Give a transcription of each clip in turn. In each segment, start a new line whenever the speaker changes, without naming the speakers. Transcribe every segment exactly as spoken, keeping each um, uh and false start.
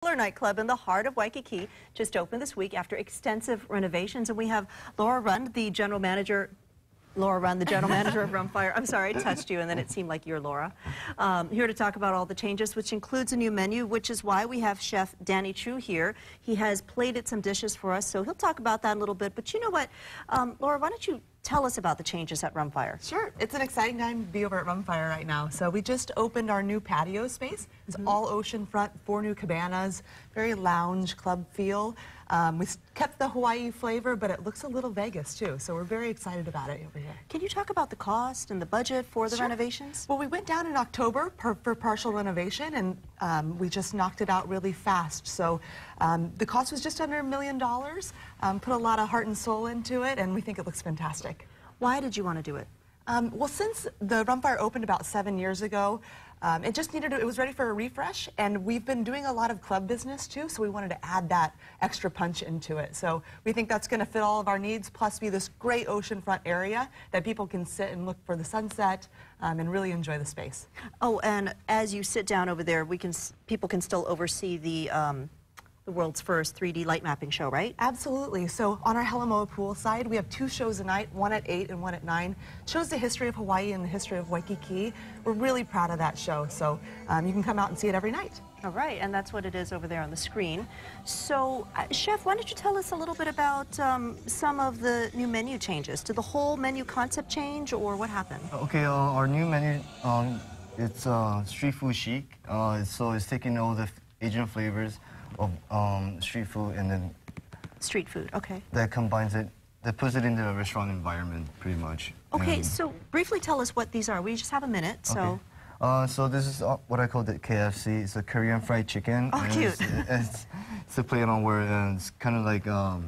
Nightclub in the heart of Waikiki just opened this week after extensive renovations, and we have Laura Rund, the general manager. Laura Rund, the general manager of Rumfire. I'm sorry, I touched you and then it seemed like you're Laura. Um, here to talk about all the changes, which includes a new menu, which is why we have Chef Danny Chu here. He has plated some dishes for us, so he'll talk about that in a little bit. But you know what, um, Laura, why don't you tell us about the changes at Rumfire?
Sure. It's an exciting time to be over at Rumfire right now. So we just opened our new patio space. It's mm-hmm. all oceanfront, four new cabanas, very lounge club feel. Um, we kept the Hawaii flavor, but it looks a little Vegas too. So we're very excited about it over here.
Can you talk about the cost and the budget for the
sure.
renovations?
Well, we went down in October per, for partial renovation, and um, we just knocked it out really fast. So um, the cost was just under a million dollars. Um, put a lot of heart and soul into it, and we think it looks fantastic.
Why did you want to do it?
Um, well, since the Rumfire opened about seven years ago, um, it just needed, to, it was ready for a refresh, and we've been doing a lot of club business too, so we wanted to add that extra punch into it. So we think that's going to fit all of our needs, plus be this great oceanfront area that people can sit and look for the sunset um, and really enjoy the space.
Oh, and as you sit down over there, we can, people can still oversee the um, the world's first three D light mapping show, right?
Absolutely. So on our Helemoa pool side, we have two shows a night, one at eight and one at nine. It shows the history of Hawaii and the history of Waikiki. We're really proud of that show, so um, you can come out and see it every night.
All right, and that's what it is over there on the screen. So, uh, Chef, why don't you tell us a little bit about um, some of the new menu changes? Did the whole menu concept change, or what happened?
Okay, uh, our new menu, um, it's uh, street food chic, uh, so it's taking all the Asian flavors of um, street food, and then
street food, okay.
That combines it, that puts it into a restaurant environment, pretty much.
Okay,
and
so briefly tell us what these are. We just have a minute, so.
Okay. Uh, so this is uh, what I call the K F C. It's a Korean fried chicken.
Oh, cute.
It's, it's, it's a play on word, and it's kind of like um,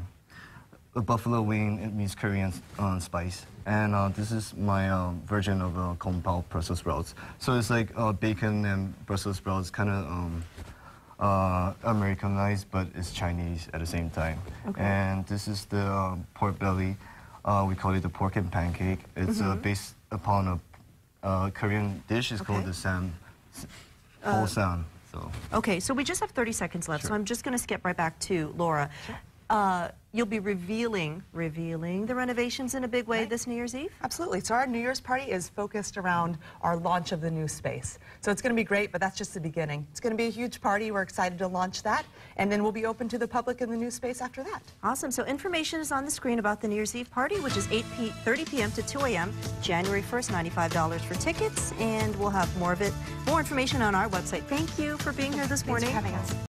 a buffalo wing. It means Korean uh, spice. And uh, this is my uh, version of uh, kung pao Brussels sprouts. So it's like uh, bacon and Brussels sprouts, kind of um, Uh, Americanized, but it's Chinese at the same time. Okay. And this is the uh, pork belly. Uh, we call it the pork and pancake. It's mm-hmm. uh, based upon a uh, Korean dish. It's okay. called the sam, whole uh, sam. So.
Okay, so we just have thirty seconds left,
sure.
so I'm just going to skip right back to Laura. Sure. Uh, you'll be revealing, revealing the renovations in a big way right. this New Year's Eve?
Absolutely. So our New Year's party is focused around our launch of the new space. So it's going to be great, but that's just the beginning. It's going to be a huge party. We're excited to launch that, and then we'll be open to the public in the new space after that.
Awesome. So information is on the screen about the New Year's Eve party, which is eight thirty p m to two a m January first, ninety-five dollars for tickets, and we'll have more of it, more information on our website. Thank you for being here this morning.
Thanks for having us.